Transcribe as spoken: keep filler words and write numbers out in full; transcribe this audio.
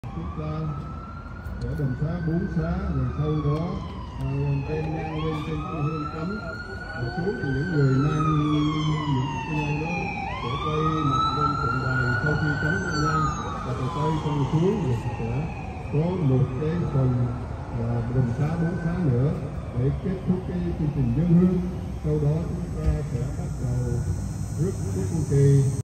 Chúng ta ở đầm xá bốn xá, rồi sau đó à, đem nhang lên trên cái hương cắm một xuống thì những người nam những cái nhang đó sẽ quay mặt lên tượng đài sau khi cắm nhang và từ tay con xuống, rồi sẽ có một cái phần à, đầm xá bốn xá nữa để kết thúc cái chương trình dân hương. Sau đó chúng ta sẽ bắt đầu rước quốc kỳ.